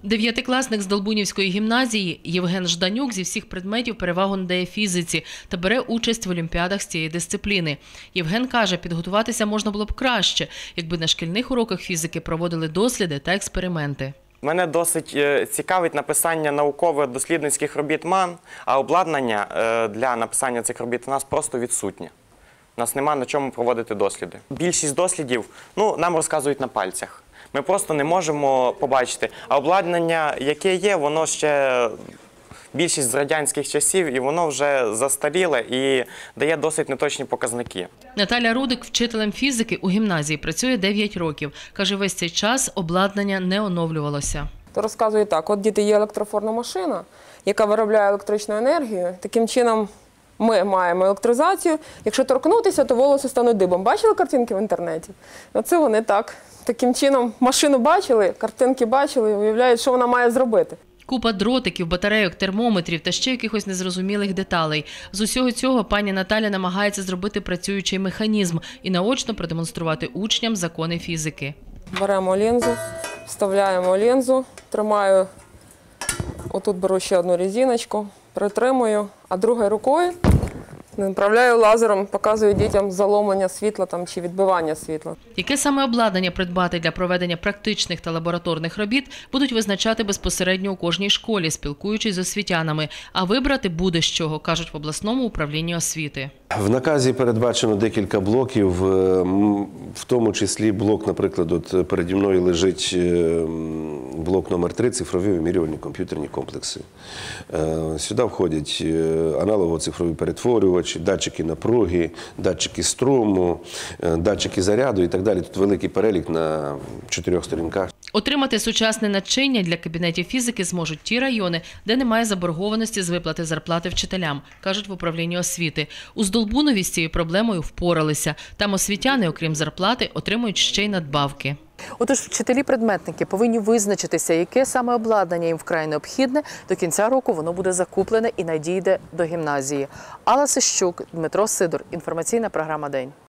Дев'ятикласник з Долбунівської гімназії Євген Жданюк зі всіх предметів перевагу надає фізиці та бере участь в олімпіадах з цієї дисципліни. Євген каже, підготуватися можна було б краще, якби на шкільних уроках фізики проводили досліди та експерименти. Мене досить цікавить написання науково-дослідницьких робіт МАН, а обладнання для написання цих робіт у нас просто відсутнє. У нас немає на чому проводити досліди. Більшість дослідів нам розказують на пальцях. Ми просто не можемо побачити. А обладнання, яке є, воно ще більшість з радянських часів, і воно вже застаріле і дає досить неточні показники. Наталя Рудик вчителем фізики у гімназії працює 9 років. Каже, весь цей час обладнання не оновлювалося. То розказує так, от діти, є електрофорна машина, яка виробляє електричну енергію. Таким чином ми маємо електризацію. Якщо торкнутися, то волоси стануть дибом. Бачили картинки в інтернеті? Оце вони так. Таким чином машину бачили, картинки бачили, уявляють, що вона має зробити. Купа дротиків, батарейок, термометрів та ще якихось незрозумілих деталей. З усього цього пані Наталя намагається зробити працюючий механізм і наочно продемонструвати учням закони фізики. Беремо лінзу, вставляємо лінзу, тримаю, отут беру ще одну резиночку, притримую, а другою рукою направляю лазером, показую дітям заломлення світла чи відбивання світла. Яке саме обладнання придбати для проведення практичних та лабораторних робіт, будуть визначати безпосередньо у кожній школі, спілкуючись з освітянами. А вибрати буде з чого, кажуть в обласному управлінні освіти. В наказі передбачено декілька блоків, в тому числі блок, наприклад, от переді мною лежить блок номер 3 – цифрові вимірювальні комп'ютерні комплекси. Сюди входять аналогово-цифрові перетворювачі, датчики напруги, датчики струму, датчики заряду і так далі. Тут великий перелік на 4 сторінках. Отримати сучасне начиння для кабінетів фізики зможуть ті райони, де немає заборгованості з виплати зарплати вчителям, кажуть в управлінні освіти. У Здолбунові з цією проблемою впоралися. Там освітяни, окрім зарплати, отримують ще й надбавки. Отож, вчителі-предметники повинні визначитися, яке саме обладнання їм вкрай необхідне. До кінця року воно буде закуплене і надійде до гімназії. Алла Сищук, Дмитро Сидор. Інформаційна програма «День».